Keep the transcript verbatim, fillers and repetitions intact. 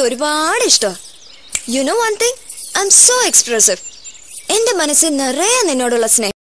ഒരുപാട് ഇഷ്ടമാണ്. You know one thing, I am so expressive. എന്റെ മനസ്സിൽ നിറയെ നിന്നോടുള്ള സ്നേഹം.